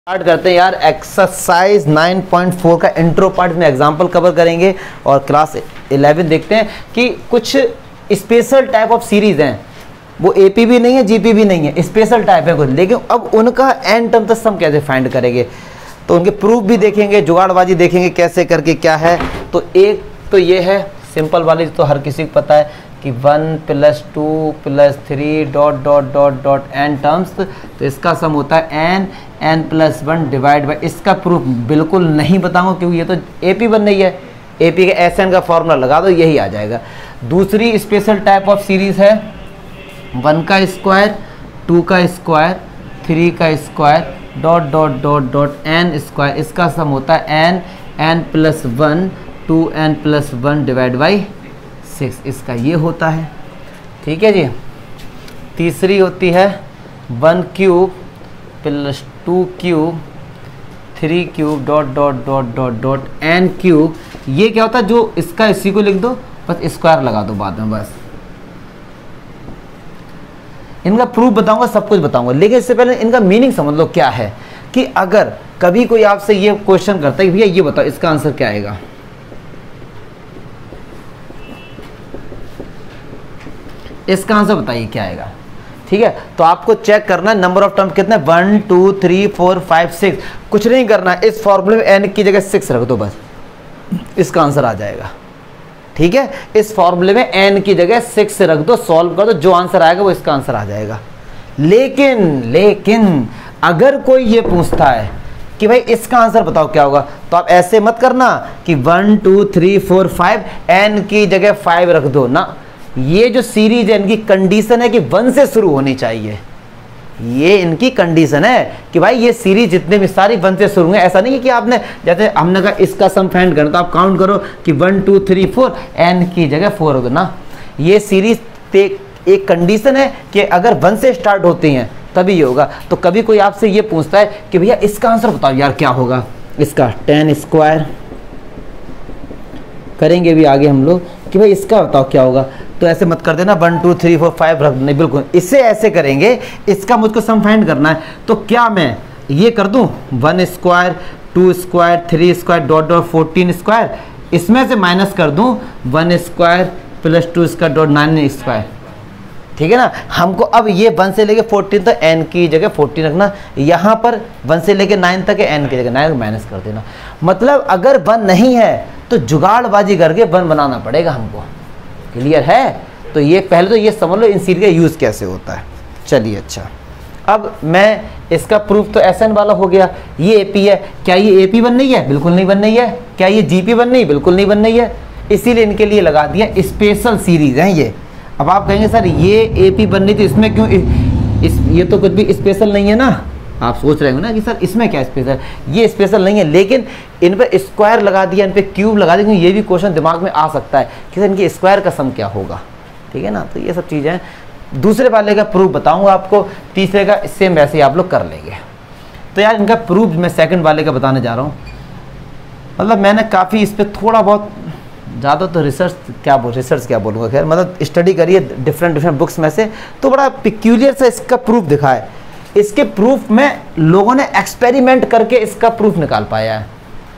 Start करते हैं यार। एक्सरसाइज 9.4 का इंट्रो पार्ट में एग्जांपल कवर करेंगे और क्लास 11 देखते हैं कि कुछ स्पेशल टाइप ऑफ सीरीज हैं, वो एपी भी नहीं है जीपी भी नहीं है, स्पेशल टाइप है कुछ, लेकिन अब उनका एंड टर्म तक हम कैसे फाइंड करेंगे, तो उनके प्रूफ भी देखेंगे, जुगाड़बाजी देखेंगे कैसे करके क्या है। तो एक तो ये है सिंपल वाली, तो हर किसी को पता है कि 1 + 2 + 3 ... n टर्म्स, तो इसका सम होता है n + 1 डिवाइड बाई, इसका प्रूफ बिल्कुल नहीं बताऊंगा क्योंकि ये तो एपी बन रही है, एपी के SN का फॉर्मूला लगा दो यही आ जाएगा। दूसरी स्पेशल टाइप ऑफ सीरीज है 1 का स्क्वायर, 2 का स्क्वायर, 3 का स्क्वायर ... n स्क्वायर, इसका सम होता है n + 1 2n + 1 डिवाइड बाई 6, इसका ये होता है। ठीक है जी। तीसरी होती है 1 cube + 2 cube 3 cube ... n cube, ये क्या होता है, जो इसका इसी को लिख दो बस स्क्वायर लगा दो बाद में, बस इनका प्रूफ बताऊंगा, सब कुछ बताऊंगा, लेकिन इससे पहले इनका मीनिंग समझ लो क्या है। कि अगर कभी कोई आपसे ये क्वेश्चन करता है कि भैया ये बताओ इसका आंसर क्या आएगा, इसका आंसर बताइए क्या आएगा। ठीक है, तो आपको चेक करना है नंबर ऑफ टर्म कितने, 1 2 3 4 5 6, कुछ नहीं करना है, इस फॉर्मूले में n की जगह 6 रख दो बस, इसका आंसर आ जाएगा। ठीक है, इस फॉर्मूले में n की जगह 6 रख दो, सॉल्व कर दो, जो आंसर आएगा वो इसका आंसर आ जाएगा। लेकिन अगर कोई ये पूछता है कि भाई इसका आंसर बताओ क्या होगा, तो आप ऐसे मत करना कि 1 2 3 4 5 n की जगह 5 रख दो ना। ये जो सीरीज है इनकी कंडीशन है कि 1 से शुरू होनी चाहिए, ये इनकी कंडीशन है कि भाई ये सीरीज जितने भी सारी 1 से शुरू होंगे। ऐसा नहीं है कि आपने जैसे हमने कहा इसका सम फाइंड करना, तो आप काउंट करो कि 1 2 3 4 n की जगह 4 रख दो ना। ये सीरीज एक कंडीशन है कि अगर 1 से स्टार्ट होती हैं तभी ये होगा। तो कभी कोई आपसे ये पूछता है कि भैया इसका आंसर बताओ यार क्या होगा, इसका 10 स्क्वायर करेंगे भी आगे हम लोग कि भाई इसका बताओ क्या होगा, तो ऐसे मत कर देना 1 2 3 4 5 रख, नहीं बिल्कुल, इससे ऐसे करेंगे, इसका मुझको सम फाइंड करना है। तो क्या मैं ये कर दूं 1 स्क्वायर 2 स्क्वायर 3 स्क्वायर ... 14 स्क्वायर, इसमें से माइनस कर दूं 1 स्क्वायर + 2 स्क्वायर ... 9 स्क्वायर। ठीक है ना, हमको अब ये 1 से लेके 14 तक n की जगह 14 रखना, यहाँ पर 1 से लेके 9 तक है, n की जगह 9 माइनस कर देना। मतलब अगर 1 नहीं है तो जुगाड़बाजी करके 1 बनाना पड़ेगा हमको। क्लियर है, तो ये पहले तो ये समझ लो इन सीरीज का यूज़ कैसे होता है। चलिए अच्छा, अब मैं इसका प्रूफ तो SN वाला हो गया, ये AP है, क्या ये AP बन रही है, बिल्कुल नहीं बन रही है। क्या ये GP बन रही है, बिल्कुल नहीं बन रही है, इसीलिए इनके लिए लगा दिया स्पेशल सीरीज हैं ये। अब आप कहेंगे सर ये AP बन रही थी इसमें क्यों ये तो कुछ भी स्पेशल नहीं है ना, आप सोच रहे हो ना कि सर इसमें क्या स्पेशल, ये स्पेशल नहीं है, लेकिन इन पे स्क्वायर लगा दिया, इन पे क्यूब लगा दिया, क्योंकि ये भी क्वेश्चन दिमाग में आ सकता है कि सर इनके स्क्वायर का सम क्या होगा। ठीक है ना, तो ये सब चीज़ें दूसरे वाले का प्रूफ बताऊंगा आपको, तीसरे का सेम वैसे ही आप लोग कर लेंगे। तो यार इनका प्रूफ मैं सेकंड वाले का बताने जा रहा हूँ। मतलब मैंने काफ़ी इस पर थोड़ा बहुत ज़्यादा तो रिसर्च क्या बोलूँगा, खैर मतलब स्टडी करिए डिफरेंट बुक्स में से, तो बड़ा पिक्यूलियर सा इसका प्रूफ दिखा है। इसके प्रूफ में लोगों ने एक्सपेरिमेंट करके इसका प्रूफ निकाल पाया है।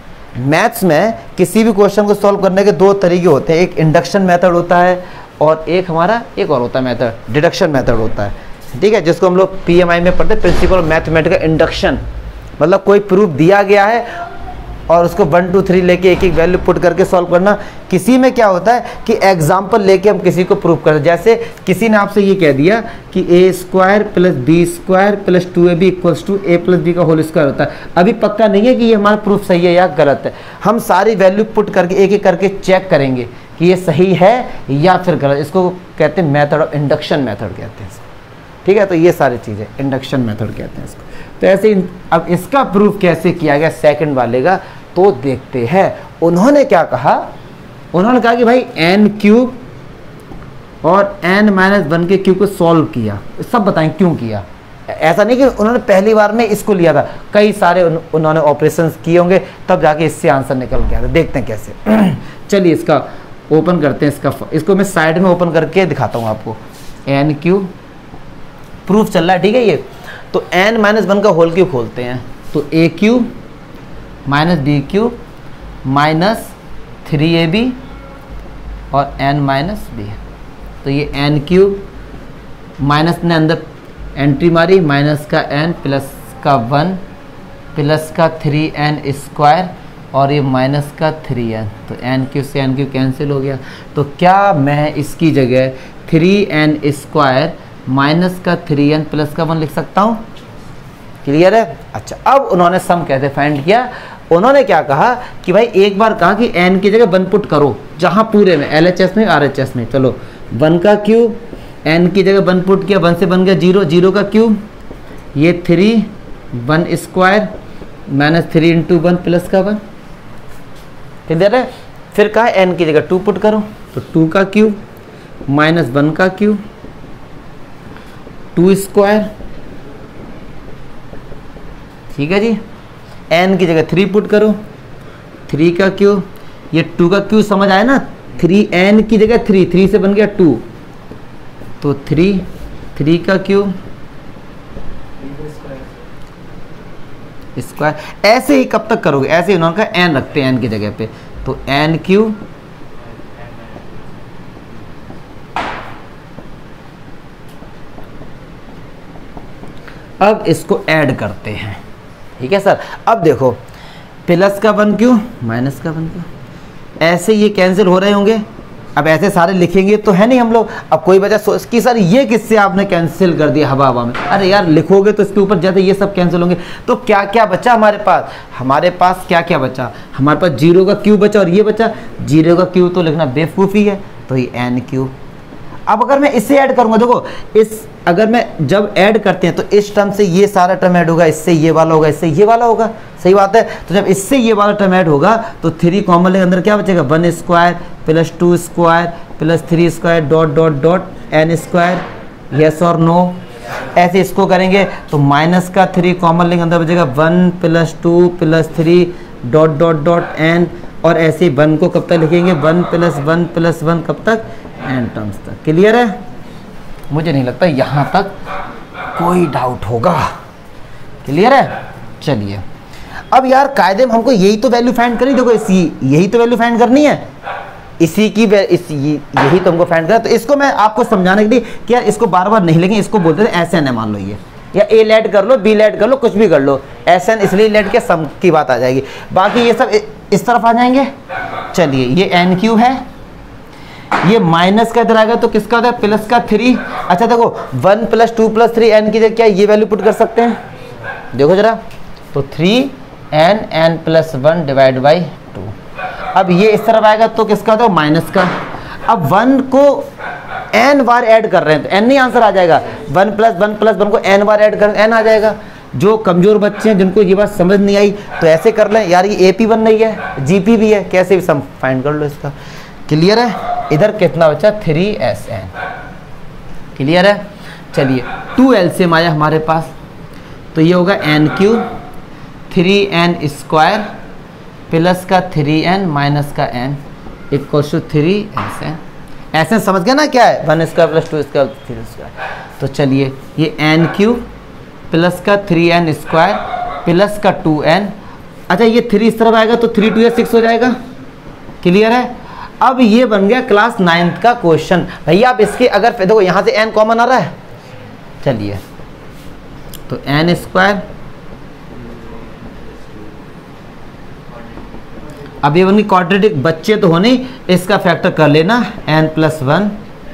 मैथ्स में किसी भी क्वेश्चन को सॉल्व करने के 2 तरीके होते हैं, एक इंडक्शन मेथड होता है और एक हमारा एक और होता है मेथड, डिडक्शन मेथड होता है। ठीक है, जिसको हम लोग PMI में पढ़ते हैं, प्रिंसिपल ऑफ मैथमेटिकल इंडक्शन। मतलब कोई प्रूफ दिया गया है और उसको 1 2 3 लेके एक एक वैल्यू पुट करके सॉल्व करना। किसी में क्या होता है कि एग्जाम्पल लेके हम किसी को प्रूफ करते हैं। जैसे किसी ने आपसे ये कह दिया कि a² + b² + 2ab = a + b का होल स्क्वायर होता है। अभी पक्का नहीं है कि ये हमारा प्रूफ सही है या गलत है, हम सारी वैल्यू पुट करके एक एक करके चेक करेंगे कि ये सही है या फिर गलत। इसको कहते हैं मेथड ऑफ इंडक्शन मेथड कहते हैं। ठीक है, तो ये सारी चीज़ें इंडक्शन मेथड कहते हैं इसको। तो ऐसे अब इसका प्रूफ कैसे किया गया सेकंड वाले का, तो देखते हैं। उन्होंने क्या कहा, उन्होंने कहा कि भाई n³ और n - 1 के क्यूब को सॉल्व किया। सब बताएं क्यों किया। ऐसा नहीं कि उन्होंने पहली बार में इसको लिया था, कई सारे उन्होंने ऑपरेशंस किए होंगे तब जाके इससे आंसर निकल गया था। देखते हैं कैसे। चलिए इसका ओपन करते हैं, इसको मैं साइड में ओपन करके दिखाता हूँ आपको। n³ प्रूफ चल रहा है, ठीक है। ये तो n - 1 का होल क्यूब खोलते हैं, तो a cube minus b cube minus 3ab और n माइनस बी। तो ये n क्यूब माइनस ने अंदर एंट्री मारी, माइनस का n प्लस का 1 प्लस का 3n स्क्वायर और ये माइनस का 3n। तो n क्यूब से n क्यूब कैंसिल हो गया। तो क्या मैं इसकी जगह 3n स्क्वायर माइनस का 3n प्लस का 1 लिख सकता हूँ? क्लियर है? अच्छा, अब उन्होंने सम कैसे फाइंड किया? उन्होंने क्या कहा कि भाई एक बार कहा कि n की जगह 1 पुट करो, जहाँ पूरे में LHS में RHS में। चलो 1 का क्यूब, n की जगह 1 पुट किया, 1 से बन गया 0, 0 का क्यूब, ये 3, 1 स्क्वायर माइनस 3 इंटू 1 प्लस का 1। क्लियर है? फिर कहा n की जगह 2 पुट करो, तो 2 का क्यूब माइनस 1 का क्यूब 2 स्क्वायर। ठीक है जी। n की जगह 3 पुट करो, 3 का क्यूब, ये 2 का क्यूब समझ आया ना? 3n की जगह 3, 3 से बन गया 2, तो 3 का क्यूब स्क्वायर। ऐसे ही कब तक करोगे? ऐसे ही उन्होंने कहा n रखते हैं n की जगह पे, तो n क्यूब अब इसको ऐड करते हैं। ठीक है सर। अब देखो प्लस का 1 क्यों माइनस का 1 क्यों, ऐसे ये कैंसिल हो रहे होंगे। अब ऐसे सारे लिखेंगे तो है नहीं हम लोग। अब कोई बच्चा सोच कि सर ये किससे आपने कैंसिल कर दिया हवा हवा में? अरे यार लिखोगे तो इसके ऊपर जैसे ये सब कैंसिल होंगे। तो क्या क्या बचा हमारे पास? हमारे पास क्या क्या बचा? हमारे पास 0 का क्यूब बचा और ये बचा। 0 का क्यूब तो लिखना बेवकूफ़ी है, तो ये n क्यूब। अब अगर मैं इसे ऐड करूंगा, देखो इस अगर मैं जब ऐड करते हैं तो इस टर्म से ये सारा टर्म ऐड होगा, इससे ये वाला होगा, इससे ये वाला होगा। सही बात है। तो जब इससे ये वाला टर्म ऐड होगा तो 3 कॉमन लेंगे, अंदर क्या बचेगा? 1 square plus 2 square plus 3 square dot dot dot n square. Yes और नो? ऐसे इसको करेंगे तो माइनस का 3 कॉमन लेंगे, अंदर बचेगा 1 plus 2 plus 3 dot dot dot n। और ऐसे 1 को कब तक लिखेंगे? 1 प्लस 1 कब तक? n टर्म्स तक। क्लियर है? मुझे नहीं लगता यहाँ तक कोई डाउट होगा। क्लियर है? चलिए अब यार कायदे में हमको यही तो वैल्यू फाइंड करनी। देखो इसी यही तो वैल्यू फाइंड करनी है, इसी की यही तो हमको फाइंड करना। तो इसको मैं आपको समझाने के लिए कि यार इसको बार बार नहीं लेंगे, इसको बोलते थे ऐसे न मान लो ये, या ए लेट कर लो, बी लेट कर लो, कुछ भी कर लो, ऐसे इसलिए लेट के सम की बात आ जाएगी। बाकी ये सब इस तरफ आ जाएंगे। चलिए ये n क्यूब है, ये माइनस का इधर आएगा तो किसका होता है? प्लस का 3। अच्छा देखो 1 प्लस 2 प्लस 3 n की जगह क्या ये वैल्यू पुट कर सकते हैं? देखो जरा, तो 3n प्लस 1 डिवाइड बाई 2। अब ये इस तरफ आएगा तो किसका होता है? माइनस का। अब 1 को n बार ऐड कर रहे हैं तो n नहीं आंसर आ जाएगा। 1 प्लस 1 को n बार ऐड कर n आ जाएगा। जो कमजोर बच्चे हैं जिनको ये बात समझ नहीं आई तो ऐसे कर लें, यार ये AP बन रही है, GP भी है, कैसे भी सम फाइंड कर लो इसका। क्लियर है? इधर कितना बचा? 3SN। क्लियर है? चलिए 2 LCM आया हमारे पास, तो ये होगा n cube 3n square plus का 3n माइनस का n इक्वल टू 3SN। ऐसे समझ गया ना क्या है? 1 स्क्वायर प्लस 2 स्क्वायर 3 स्क्वायर। तो चलिए ये n क्यूब प्लस का 3n स्क्वायर प्लस का 2n। अच्छा ये 3 इस तरफ आएगा तो 3 2 6 हो जाएगा। क्लियर है? अब ये बन गया क्लास 9th का क्वेश्चन। भैया आप इसके अगर देखो यहाँ से n कॉमन आ रहा है, चलिए तो n स्क्वायर, अब ये बन गई क्वाड्रेटिक, बच्चे तो होने इसका फैक्टर कर लेना n प्लस 1,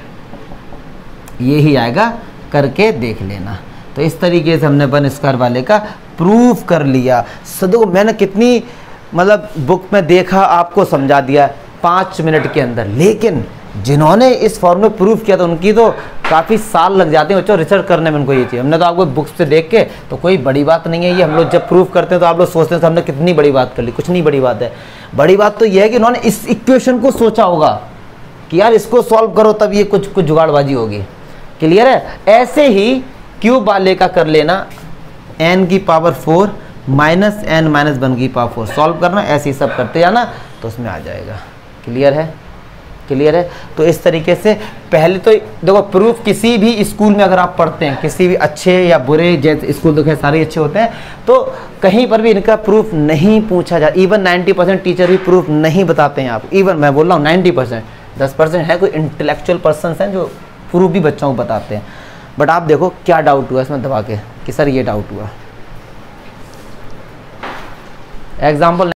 ये ही आएगा, करके देख लेना। तो इस तरीके से हमने 1 स्क्वायर वाले का प्रूफ कर लिया। सदो मैंने कितनी मतलब बुक में देखा, आपको समझा दिया 5 मिनट के अंदर। लेकिन जिन्होंने इस फॉर्म में प्रूफ किया तो उनकी तो काफ़ी साल लग जाते हैं बच्चों रिसर्च करने में उनको ये चीज़। हमने तो आपको बुक्स से देख के तो कोई बड़ी बात नहीं है ये। हम लोग जब प्रूफ करते हैं तो आप लोग सोचते हैं तो हमने कितनी बड़ी बात कर ली, कुछ नहीं बड़ी बात है। बड़ी बात तो ये है कि उन्होंने इस इक्वेशन को सोचा होगा कि यार इसको सॉल्व करो तब ये कुछ जुगाड़बाजी होगी। क्लियर है? ऐसे ही क्यूब वाले का कर लेना n की पावर 4 माइनस n माइनस 1 की पावर 4 सॉल्व करना, ऐसे ही सब करते जाना तो उसमें आ जाएगा। क्लियर है? क्लियर है। तो इस तरीके से पहले तो देखो प्रूफ किसी भी स्कूल में अगर आप पढ़ते हैं, किसी भी अच्छे या बुरे, जैसे स्कूल तो खैर सारे अच्छे होते हैं, तो कहीं पर भी इनका प्रूफ नहीं पूछा जाए। इवन 90% टीचर भी प्रूफ नहीं बताते हैं आप। इवन मैं बोल रहा हूँ 90%, 10% है कोई इंटेलेक्चुअल पर्सन हैं जो प्रूफ भी बच्चों को बताते हैं। बट आप देखो क्या डाउट हुआ इसमें दबा के कि सर ये डाउट हुआ। एग्जाम्पल